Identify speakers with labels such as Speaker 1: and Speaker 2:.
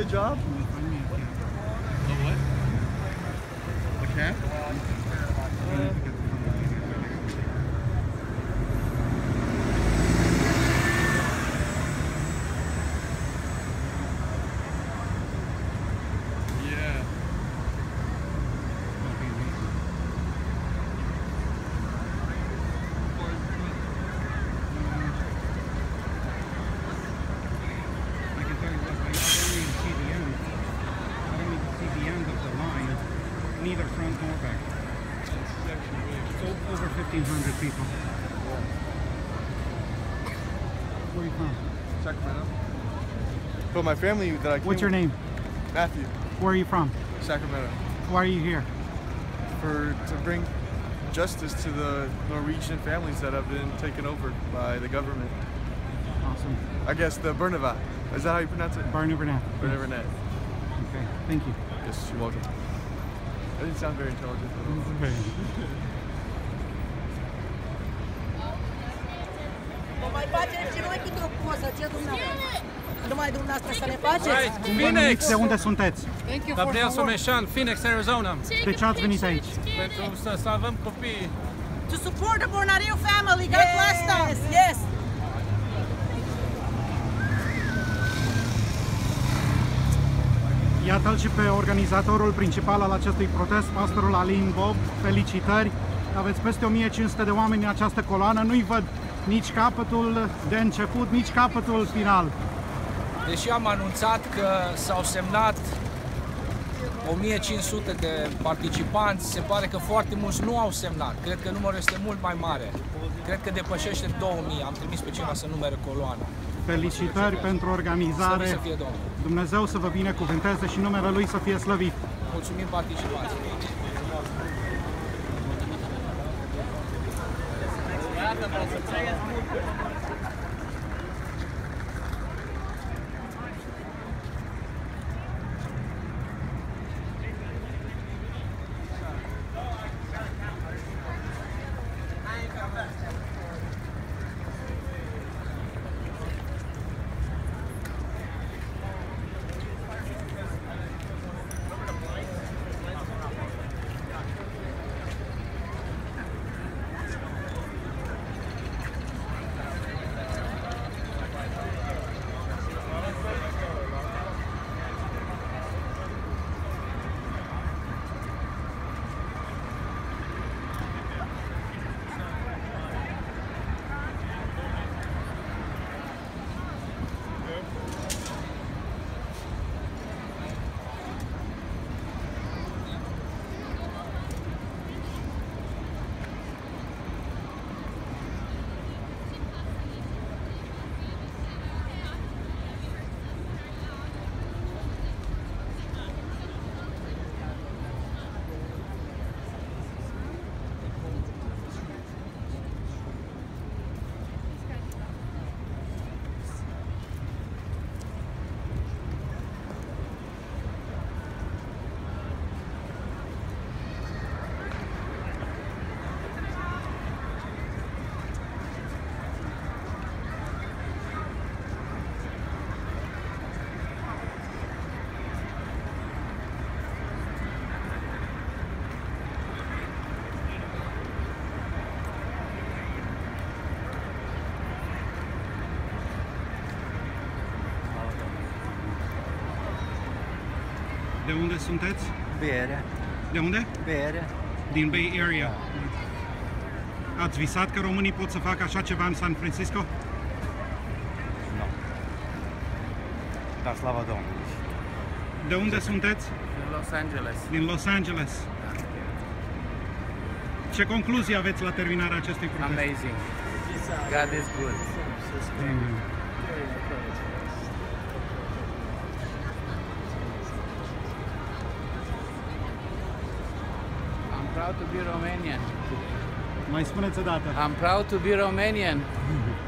Speaker 1: job?
Speaker 2: A what?
Speaker 1: A cab?
Speaker 2: Yeah.
Speaker 3: I can tell you what, I don't even see the end. I don't even see the end of the line, neither front nor back. So over 1,500 people. Where are you from?
Speaker 1: Sacramento. But my family that I came
Speaker 3: What's your name?
Speaker 1: Matthew.
Speaker 3: Where are you from?
Speaker 1: Sacramento.
Speaker 3: Why are you here?
Speaker 1: To bring justice to the Norwegian families that have been taken over by the government.
Speaker 3: Awesome.
Speaker 1: I guess the Bernavat. Is that how you pronounce it?
Speaker 3: Barnabernat.
Speaker 1: Bernavat.
Speaker 3: Okay, thank you.
Speaker 1: Yes, you're welcome. That didn't sound very intelligent.
Speaker 4: Vă mai faceți și noi câte o poză, ce dumneavoastră? Numai dumneavoastră să ne faceți?
Speaker 3: Phoenix! De unde sunteți?
Speaker 2: Gabriel Someșan, Phoenix, Arizona.
Speaker 3: De ce ați venit aici?
Speaker 2: Pentru să salvăm copiii.
Speaker 4: To support the Bornariu family, God bless them! Yes!
Speaker 3: Iată-l și pe organizatorul principal al acestui protest, pastorul Alin Bob. Felicitări! Aveți peste 1500 de oameni în această coloană. Nu-i văd nici capătul de început, nici capătul final.
Speaker 5: Deși am anunțat că s-au semnat 1500 de participanți, se pare că foarte mulți nu au semnat. Cred că numărul este mult mai mare. Cred că depășește 2000. Am trimis pe cineva să numere coloana.
Speaker 3: Felicitări pentru organizare.
Speaker 5: Să fie Domnul.
Speaker 3: Dumnezeu să vă binecuvânteze și numele Lui să fie slăvit.
Speaker 5: Mulțumim participanților.
Speaker 3: De unde sunteți?
Speaker 6: Bay Area.
Speaker 3: De unde?
Speaker 6: Bay Area.
Speaker 3: Din Bay Area. Ați visat că românii pot să facă așa ceva în San Francisco?
Speaker 6: Nu. Dar slavă Domnului.
Speaker 3: De unde sunteți?
Speaker 2: Din Los Angeles.
Speaker 3: Din Los Angeles. Ce concluzii aveți la terminarea acestui protest?
Speaker 2: Amazing. God is good. I'm proud to be Romanian.
Speaker 3: Mai spuneți o dată.
Speaker 2: I'm proud to be Romanian.